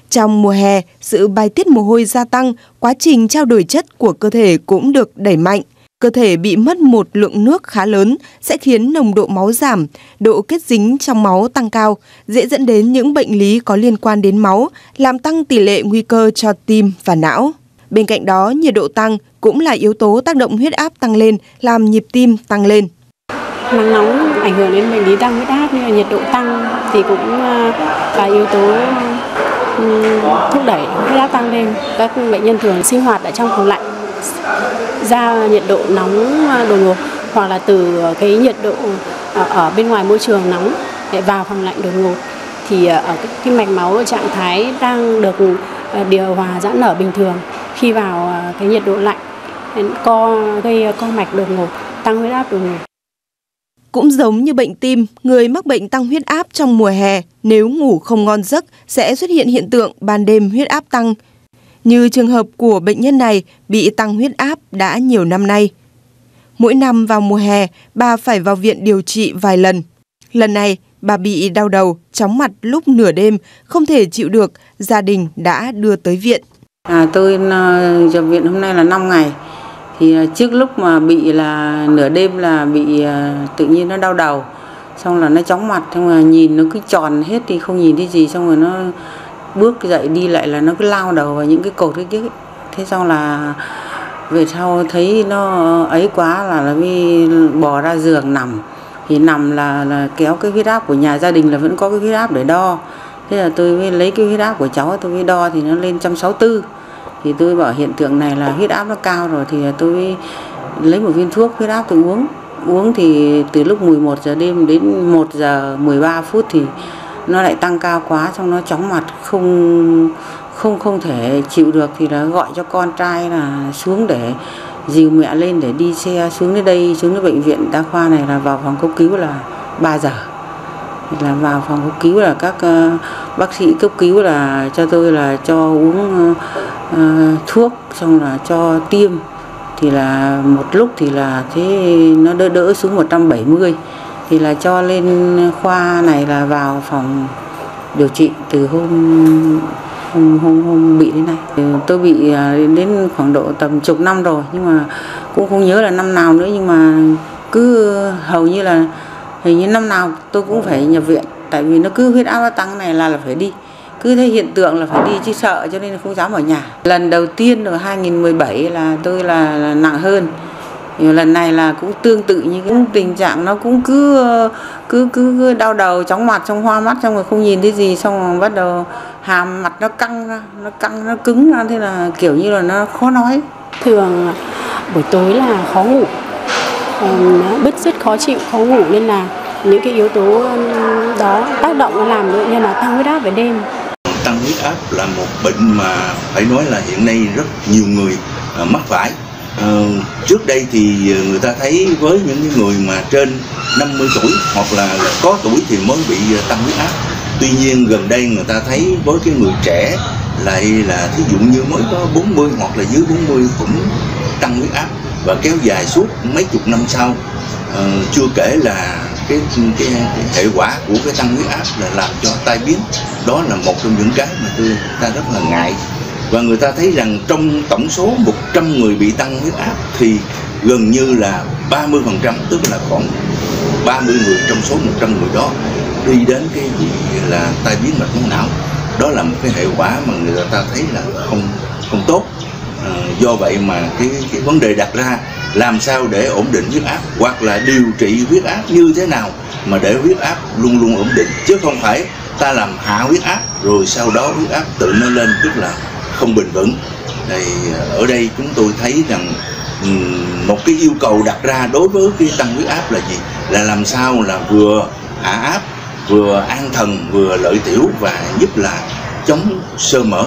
Trong mùa hè, sự bài tiết mồ hôi gia tăng, quá trình trao đổi chất của cơ thể cũng được đẩy mạnh. Cơ thể bị mất một lượng nước khá lớn sẽ khiến nồng độ máu giảm, độ kết dính trong máu tăng cao, dễ dẫn đến những bệnh lý có liên quan đến máu, làm tăng tỷ lệ nguy cơ cho tim và não. Bên cạnh đó, nhiệt độ tăng cũng là yếu tố tác động huyết áp tăng lên, làm nhịp tim tăng lên. Nắng nóng ảnh hưởng đến bệnh lý tăng huyết áp, như là nhiệt độ tăng thì cũng là yếu tố thúc đẩy huyết áp tăng lên. Các bệnh nhân thường sinh hoạt ở trong phòng lạnh, ra nhiệt độ nóng đột ngột, hoặc là từ cái nhiệt độ ở bên ngoài môi trường nóng để vào phòng lạnh đột ngột, thì ở cái mạch máu ở trạng thái đang được điều hòa giãn nở bình thường, khi vào cái nhiệt độ lạnh gây co mạch đột ngột, tăng huyết áp đột ngột. Cũng giống như bệnh tim, người mắc bệnh tăng huyết áp trong mùa hè nếu ngủ không ngon giấc sẽ xuất hiện hiện tượng ban đêm huyết áp tăng. Như trường hợp của bệnh nhân này bị tăng huyết áp đã nhiều năm nay. Mỗi năm vào mùa hè, bà phải vào viện điều trị vài lần. Lần này, bà bị đau đầu, chóng mặt lúc nửa đêm, không thể chịu được, gia đình đã đưa tới viện. Tôi nhập viện hôm nay là 5 ngày. Thì trước lúc mà bị là nửa đêm là bị tự nhiên nó đau đầu, xong là nó chóng mặt, xong là nhìn nó cứ tròn hết thì không nhìn thấy gì, xong rồi nó bước dậy đi lại là nó cứ lao đầu vào những cái cột cái chứ. Thế xong là về sau thấy nó ấy quá là mới bò ra giường nằm. Thì nằm là kéo cái huyết áp của nhà gia đình là vẫn có cái huyết áp để đo. Thế là tôi mới lấy cái huyết áp của cháu tôi mới đo thì nó lên 164. Thì tôi bảo hiện tượng này là huyết áp nó cao rồi, thì tôi lấy một viên thuốc huyết áp tôi uống thì từ lúc 11 giờ đêm đến 1 giờ 13 phút thì nó lại tăng cao quá, xong nó chóng mặt không thể chịu được, thì là gọi cho con trai là xuống để dìu mẹ lên để đi xe xuống đến đây, xuống đến bệnh viện đa khoa này, là vào phòng cấp cứu là 3 giờ. Thì là vào phòng cấp cứu là các bác sĩ cấp cứu là cho tôi là cho uống thuốc, xong là cho tiêm. Thì là một lúc thì là thế nó đỡ xuống 170. Thì là cho lên khoa này là vào phòng điều trị từ hôm bị đến nay. Tôi bị đến khoảng độ tầm chục năm rồi, nhưng mà cũng không nhớ là năm nào nữa, nhưng mà cứ hầu như là hình như năm nào tôi cũng phải nhập viện, tại vì nó cứ huyết áp nó tăng này là phải đi, cứ thấy hiện tượng là phải đi chứ sợ, cho nên không dám ở nhà. Lần đầu tiên ở 2017 là tôi là nặng hơn. Lần này là cũng tương tự như cái tình trạng, nó cũng cứ đau đầu, chóng mặt, xong hoa mắt, xong rồi không nhìn thấy gì, xong rồi bắt đầu hàm mặt nó căng ra, nó cứng ra, thế là kiểu như là nó khó nói. Thường buổi tối là khó ngủ, bứt rứt khó chịu, khó ngủ, nên là những cái yếu tố đó tác động nó làm bệnh nhân là tăng huyết áp về đêm. Tăng huyết áp là một bệnh mà phải nói là hiện nay rất nhiều người mắc phải. Trước đây thì người ta thấy với những người mà trên 50 tuổi hoặc là có tuổi thì mới bị tăng huyết áp. Tuy nhiên gần đây người ta thấy với cái người trẻ lại là thí dụ như mới có 40 hoặc là dưới 40 cũng tăng huyết áp và kéo dài suốt mấy chục năm sau. Chưa kể là cái hệ quả của cái tăng huyết áp là làm cho tai biến. Đó là một trong những cái mà ta rất là ngại. Và người ta thấy rằng trong tổng số 100 người bị tăng huyết áp thì gần như là 30%, tức là khoảng 30 người trong số 100 người đó đi đến cái gì là tai biến mạch máu não. Đó là một cái hệ quả mà người ta thấy là không tốt. Do vậy mà cái vấn đề đặt ra làm sao để ổn định huyết áp, hoặc là điều trị huyết áp như thế nào mà để huyết áp luôn luôn ổn định, chứ không phải ta làm hạ huyết áp rồi sau đó huyết áp tự nó lên, tức là không bền vững. Thì ở đây chúng tôi thấy rằng một cái yêu cầu đặt ra đối với cái tăng huyết áp là gì? Là làm sao là vừa hạ áp, vừa an thần, vừa lợi tiểu và giúp là chống xơ mỡ.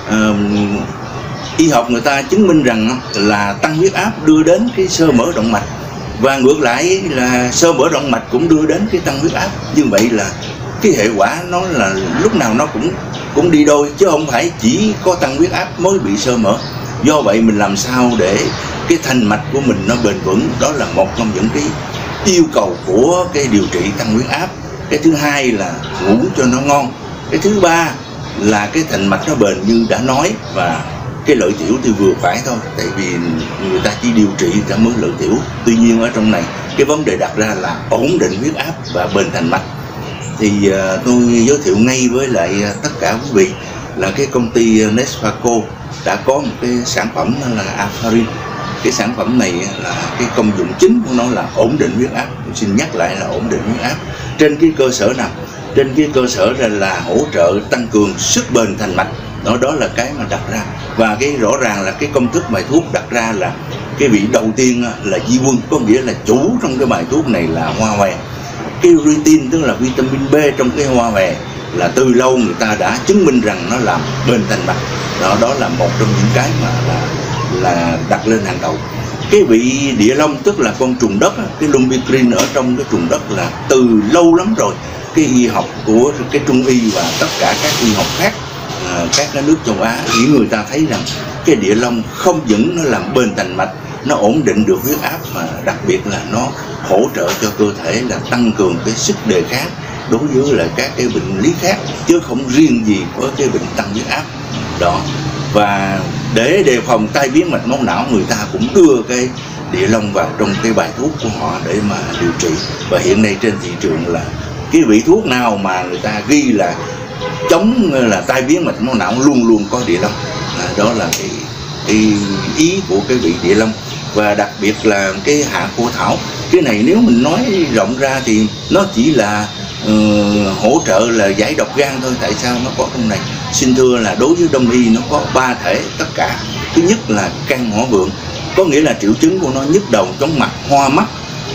Y học người ta chứng minh rằng là tăng huyết áp đưa đến cái xơ mỡ động mạch, và ngược lại là xơ mỡ động mạch cũng đưa đến cái tăng huyết áp. Như vậy là cái hệ quả nó là lúc nào nó cũng đi đôi, chứ không phải chỉ có tăng huyết áp mới bị xơ mỡ. Do vậy mình làm sao để cái thành mạch của mình nó bền vững, đó là một trong những cái yêu cầu của cái điều trị tăng huyết áp. Cái thứ hai là ngủ cho nó ngon. Cái thứ ba là cái thành mạch nó bền như đã nói, và cái lợi tiểu thì vừa phải thôi, tại vì người ta chỉ điều trị cả mới lợi tiểu. Tuy nhiên ở trong này cái vấn đề đặt ra là ổn định huyết áp và bền thành mạch. Thì tôi giới thiệu ngay với lại tất cả quý vị là cái công ty Nesfaco đã có một cái sản phẩm là Afarin. Cái sản phẩm này là cái công dụng chính của nó là ổn định huyết áp. Tôi xin nhắc lại là ổn định huyết áp. Trên cái cơ sở nào? Trên cái cơ sở là hỗ trợ tăng cường sức bền thành mạch. Đó là cái mà đặt ra. Và cái rõ ràng là cái công thức bài thuốc đặt ra là cái vị đầu tiên là di quân, có nghĩa là chủ trong cái bài thuốc này là hoa hòe. Cái rutin tức là vitamin B trong cái hoa hòe là từ lâu người ta đã chứng minh rằng nó làm bền thành mạch. Đó là một trong những cái mà là đặt lên hàng đầu. Cái vị địa long tức là con trùng đất, cái lumbicrin ở trong cái trùng đất là từ lâu lắm rồi cái y học của cái Trung y và tất cả các y học khác, các cái nước châu Á, thì người ta thấy rằng cái địa long không những nó làm bền thành mạch, nó ổn định được huyết áp, mà đặc biệt là nó hỗ trợ cho cơ thể là tăng cường cái sức đề kháng đối với lại các cái bệnh lý khác, chứ không riêng gì với cái bệnh tăng huyết áp đó. Và để đề phòng tai biến mạch máu não, người ta cũng đưa cái địa long vào trong cái bài thuốc của họ để mà điều trị. Và hiện nay trên thị trường là cái vị thuốc nào mà người ta ghi là chống là tai biến mạch máu não luôn luôn có địa long. Đó là cái ý của cái vị địa long. Và đặc biệt là cái hạ khô thảo, cái này nếu mình nói rộng ra thì nó chỉ là hỗ trợ là giải độc gan thôi. Tại sao nó có trong này? Xin thưa là đối với Đông y nó có 3 thể tất cả. Thứ nhất là can hỏa vượng, có nghĩa là triệu chứng của nó nhức đầu, chóng mặt, hoa mắt,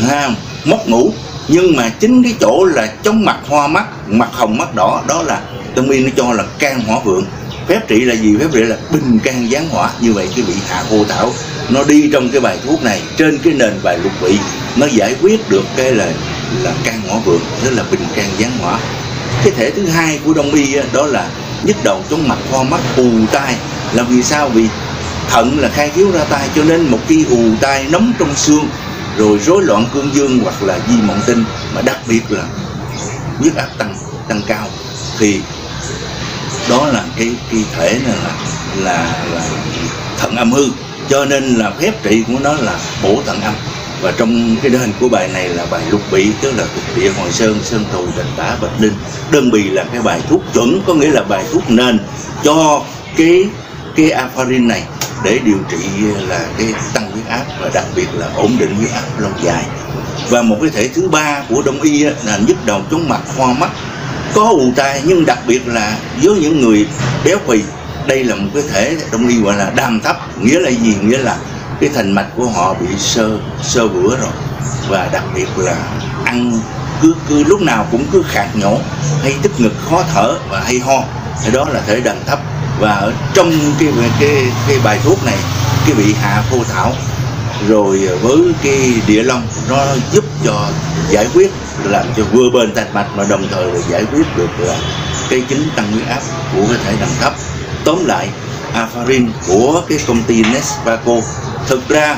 mất ngủ. Nhưng mà chính cái chỗ là chóng mặt, hoa mắt, mặt hồng, mắt đỏ, đó là Đông y nó cho là can hỏa vượng. Phép trị là gì? Phép trị là bình can giáng hỏa. Như vậy cái vị hạ khô thảo nó đi trong cái bài thuốc này trên cái nền bài lục vị, nó giải quyết được cái là can hỏa vượng, tức là bình can giáng hỏa. Cái thể thứ hai của Đông y đó là nhức đầu, chóng mặt, hoa mắt, ù tai. Là vì sao? Vì thận là khai khiếu ra tai, cho nên một khi ù tai, nóng trong xương, rồi rối loạn cương dương hoặc là di mộng tinh, mà đặc biệt là huyết áp tăng cao, thì đó là cái thể này là thận âm hư. Cho nên là phép trị của nó là bổ thận âm. Và trong cái đơn của bài này là bài lục bị, tức là thuộc địa Hồi Sơn, Sơn Thù, Đạch Tả, Bạch Đinh. Đơn bì là cái bài thuốc chuẩn, có nghĩa là bài thuốc nền cho cái Afarin này để điều trị là cái tăng huyết áp và đặc biệt là ổn định huyết áp lâu dài. Và một cái thể thứ ba của Đông y là nhức đầu, chóng mặt, hoa mắt, có ù tai, nhưng đặc biệt là với những người béo phì. Đây là một cái thể Đông y gọi là đàm thấp. Nghĩa là gì? Nghĩa là cái thành mạch của họ bị sơ vữa rồi, và đặc biệt là ăn cứ lúc nào cũng cứ khạc nhổ, hay tức ngực, khó thở và hay ho. Đó là thể đàm thấp. Và ở trong cái bài thuốc này, cái vị hạ khô thảo rồi với cái địa long nó giúp cho giải quyết, làm cho vừa bền thành mạch mà đồng thời là giải quyết được là cái chứng tăng huyết áp của cái thể đẳng thấp. Tóm lại, Afarin của cái công ty Nesfaco, thực ra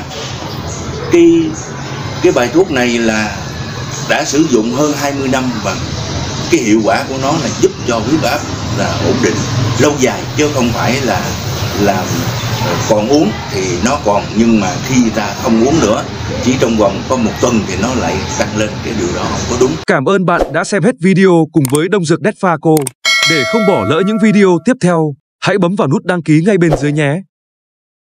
cái bài thuốc này là đã sử dụng hơn 20 năm và cái hiệu quả của nó là giúp cho huyết áp là ổn định lâu dài, chứ không phải là còn uống thì nó còn, nhưng mà khi ta không uống nữa, chỉ trong vòng có 1 tuần thì nó lại tăng lên. Cái điều đó không có đúng. Cảm ơn bạn đã xem hết video cùng với Đông Dược Nesfaco. Để không bỏ lỡ những video tiếp theo, hãy bấm vào nút đăng ký ngay bên dưới nhé.